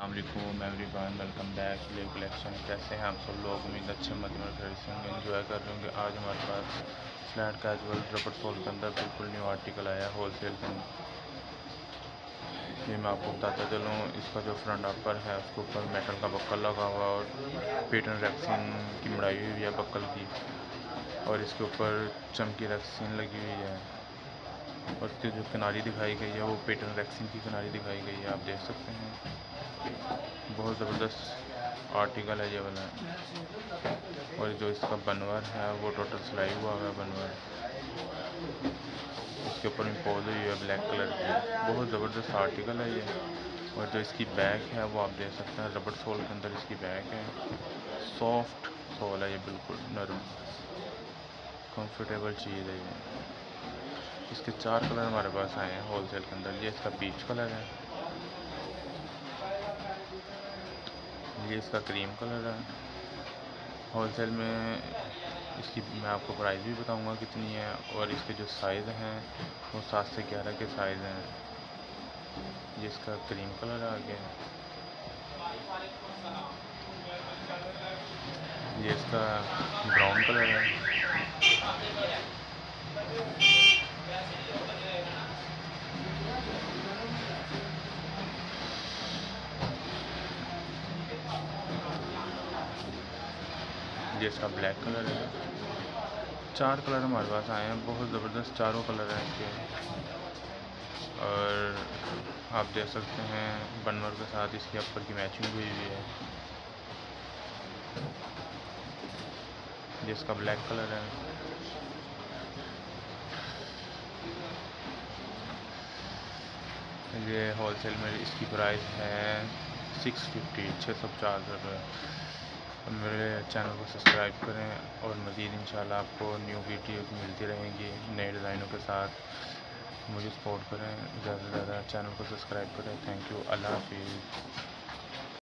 अस्सलामुअलैकुम everyone, welcome back ले collection. कैसे हैं आप सब लोग? उम्मीद अच्छे मत में खरीद होंगे, एंजॉय कर रहे होंगे। आज हमारे पास स्लैट कैजुअल रबर सोल के अंदर बिल्कुल न्यू आर्टिकल आया है होलसेल के अंदर। ये मैं आपको बताता चलूँ, इसका जो फ्रंट अपर है उसके ऊपर मेटल का बक्कल लगा हुआ और पेटर्न रैक्सिन की मड़ाई हुई है बक्कल की, और इसके ऊपर चमकी रैक्सिन लगी हुई है, और इसकी जो किनारी दिखाई गई है वो पेटर्न रैक्सिन की किनारी दिखाई गई है। आप देख सकते हैं, बहुत ज़बरदस्त आर्टिकल है ये वाला। और जो इसका बनवर है वो टोटल सिलाई हुआ है बनवर, इसके ऊपर इम्पोज हुई है ब्लैक कलर की। बहुत ज़बरदस्त आर्टिकल है ये। और जो इसकी बैग है वो आप देख सकते हैं, रबर सोल के अंदर इसकी बैग है। सॉफ्ट सोल है ये, बिल्कुल नरम कंफर्टेबल चीज़ है ये। इसके 4 कलर हमारे पास आए हैं होलसेल के अंदर। ये इसका पीच कलर है, ये इसका क्रीम कलर है। होलसेल में इसकी मैं आपको प्राइस भी बताऊंगा कितनी है, और इसके जो साइज़ हैं वो 7 से 11 के साइज़ हैं। ये इसका क्रीम कलर आ गया, ये इसका ब्राउन कलर है, ये इसका ब्लैक कलर है। 4 कलर हमारे पास आए हैं, बहुत ज़बरदस्त चारों कलर हैं इसके। और आप देख सकते हैं बनवर के साथ इसके अपर की मैचिंग हुई हुई है। जिसका ब्लैक कलर है, ये होलसेल में इसकी प्राइस है 650 रुपये। मेरे चैनल को सब्सक्राइब करें, और मज़ीद इंशाल्लाह आपको न्यू वीडियो मिलती रहेंगी नए डिज़ाइनों के साथ। मुझे सपोर्ट करें, ज़्यादा से ज़्यादा चैनल को सब्सक्राइब करें। थैंक यू, अल्लाह हाफिज़।